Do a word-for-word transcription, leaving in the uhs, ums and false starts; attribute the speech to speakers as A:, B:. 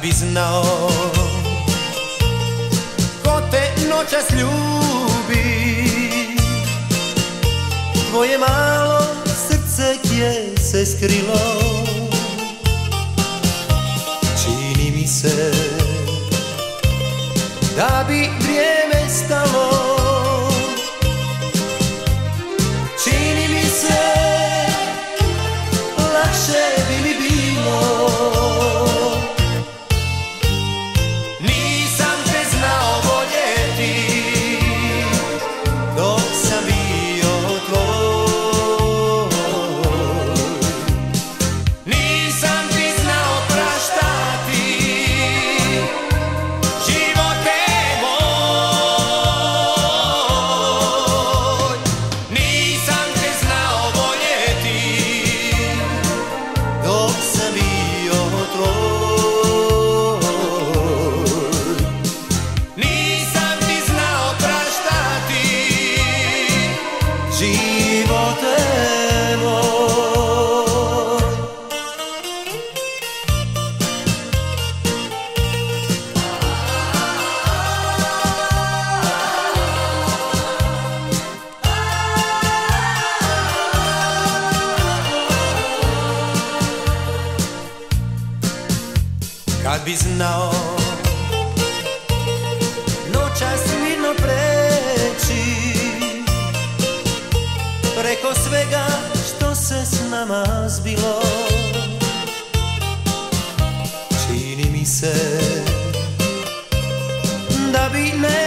A: bi znao ko te noćas ljubi, tvoje malo srce gdje se skrilo. Čini mi se da bi vrijeme stalo, čini mi se lakše bi mi bilo. Nisam te znao voljeti dok sam bio tvoj, nisam ti znao praštati živote moj, nisam te znao voljeti dok sam bio tvoj, nisam ti znao praštati živote moj. Kad bi znao noćas mirno preći preko svega što se s nama zbilo, čini mi se da bi ne